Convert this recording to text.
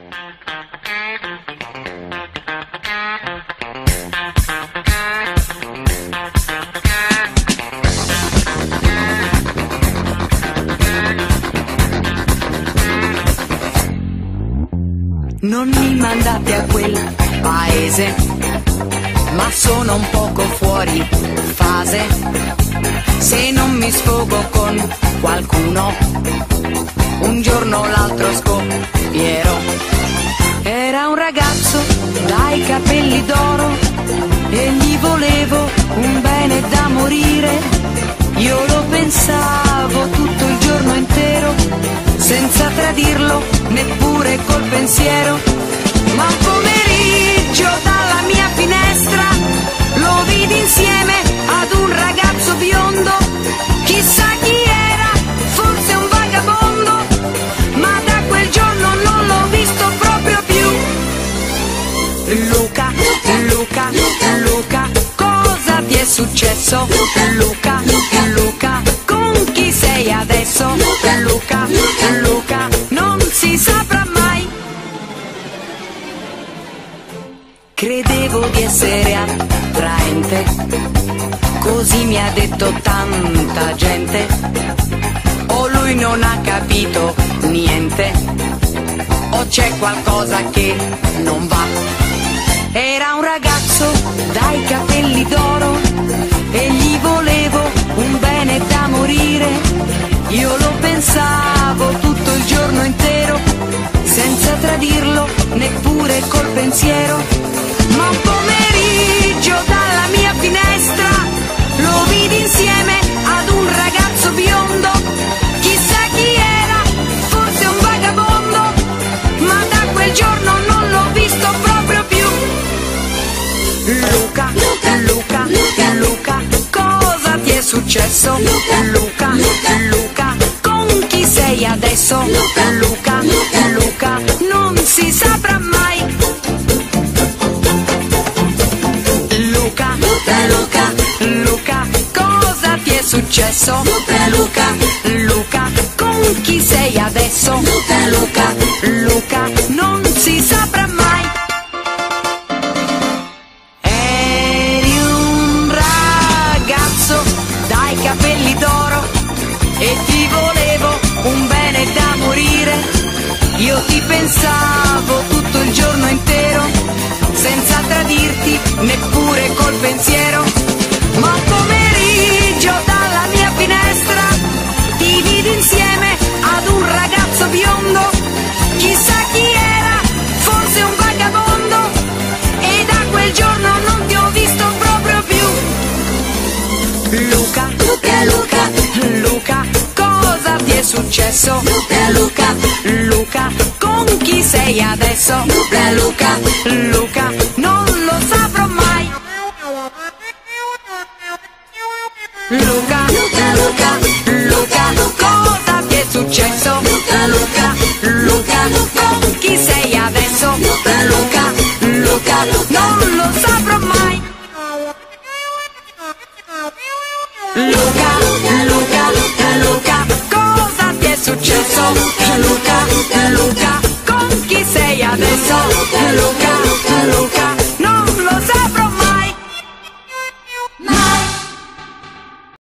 Non mi mandate a quel paese, ma sono un poco fuori fase. Se non mi sfogo con qualcuno, un giorno o l'altro scoppierò. Era un ragazzo dai capelli d'oro e gli volevo un bene da morire. Io lo pensavo tutto il giorno intero, senza tradirlo neppure col pensiero. Ma un pomeriggio dalla mia finestra lo vidi insieme ad un ragazzo biondo. Chissà chi era, forse un vagabondo, ma da quel giorno non l'ho visto proprio più. Luca, Luca, Luca, cosa ti è successo? Luca, Luca, con chi sei adesso? Luca, Luca, non si saprà mai. Credevo di essere attraente, così mi ha detto tanta gente. O lui non ha capito niente, o c'è qualcosa che non va. Era un ragazzo dai capelli d'oro e gli volevo un bene da morire. Io lo pensavo tutto il giorno intero, senza tradirlo neppure col pensiero. Ma un pomeriggio dalla mia finestra lo vidi insieme ad un ragazzo biondo. Chissà chi era, forse un vagabondo, ma da quel giorno non l'ho visto proprio più. Luca, Luca, Luca, cosa ti è successo? Luca, Luca, con chi sei adesso? Luca, Luca, non si saprà mai. Luca, Luca, Luca, cosa ti è successo? Luca, Luca, con chi sei adesso? Luca, Luca, non si saprà mai. Eri un ragazzo dai capelli d'oro e ti volevo un bene da morire. Io ti pensavo tutto il giorno intero, senza tradirti neppure col pensiero. Ma un pomeriggio dalla mia finestra ti vidi insieme ad un ragazzo biondo. Chissà chi era, forse un vagabondo, e da quel giorno non ti ho visto proprio più. Luca, Luca, Luca, Luca, cosa ti è successo? Luca, Luca, con chi sei adesso? Luca, Luca, non lo saprò mai. Luca,